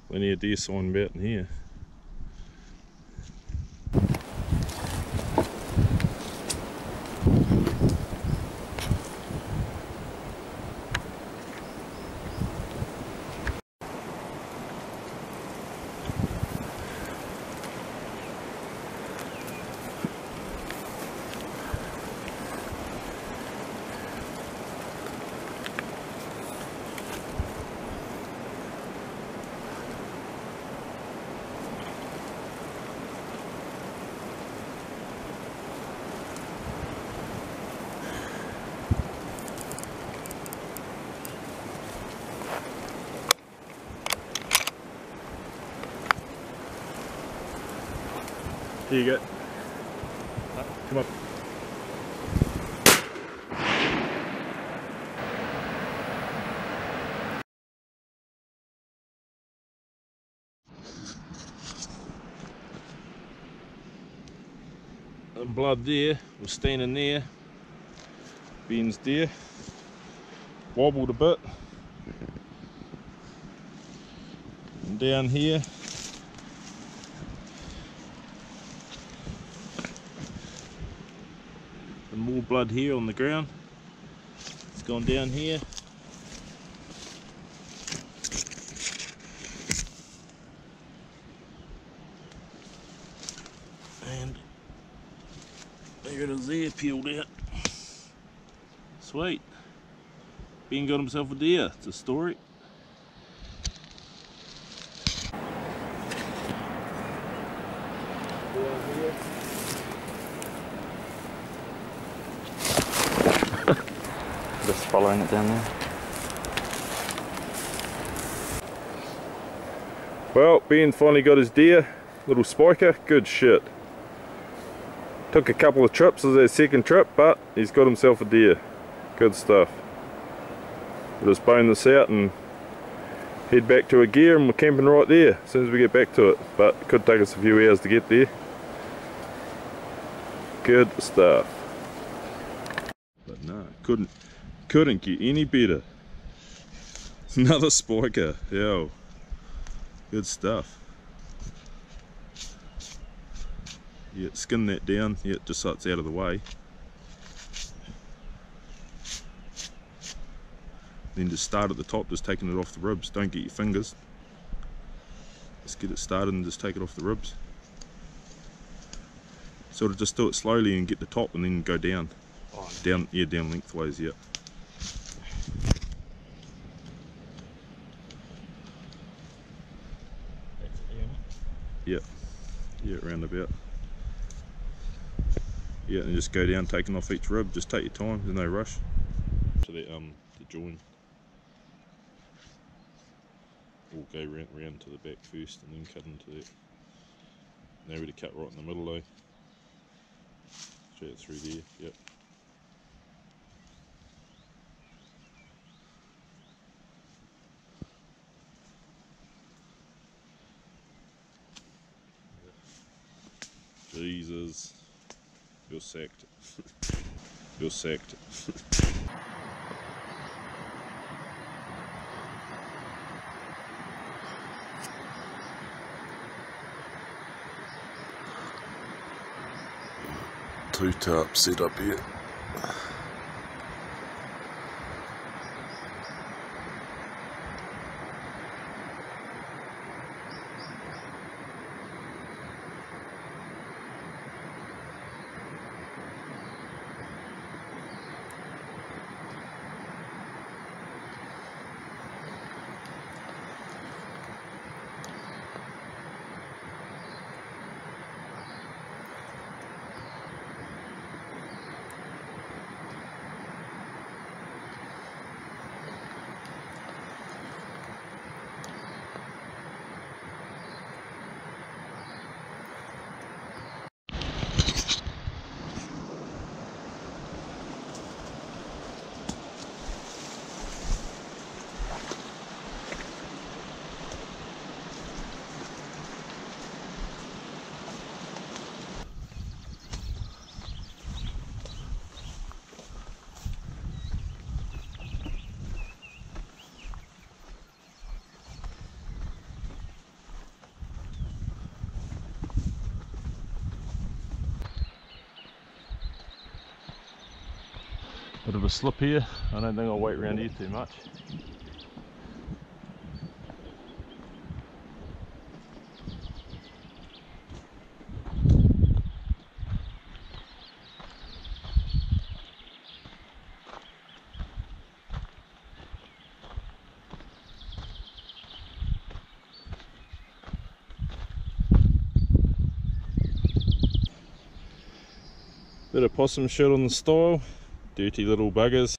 Plenty of deer sign about in here. Here you go. Come up. And blood there was standing there. Ben's deer. Wobbled a bit. And down here. And more blood here on the ground. It's gone down here. And there it is there, peeled out. Sweet. Ben got himself a deer. It's a story. Down here. Just following it down there. Well, Ben finally got his deer, little spiker, good shit. Took a couple of trips as his second trip, but he's got himself a deer. Good stuff. We'll just bone this out and head back to a gear, and we're camping right there as soon as we get back to it. But it could take us a few hours to get there. Good stuff. But no, couldn't get any better. Another spiker, yo. Good stuff. Yeah, skin that down, yeah, just so it's out of the way. Then just start at the top, just taking it off the ribs. Don't get your fingers. Just get it started and just take it off the ribs. Sort of just do it slowly and get the top and then go down. Oh, down, yeah, down lengthways, yeah. Yeah, yeah, round about. Yeah, and just go down, taking off each rib. Just take your time. There's no rush. So the join. We'll go round to the back first, and then cut into that. Now we're to cut right in the middle, though. Straight through there. Yep. Jesus. You're sacked. You're sacked. Two tarps set up here. Bit of a slip here. I don't think I'll wait around here too much. Bit of possum shit on the stile, dirty little buggers.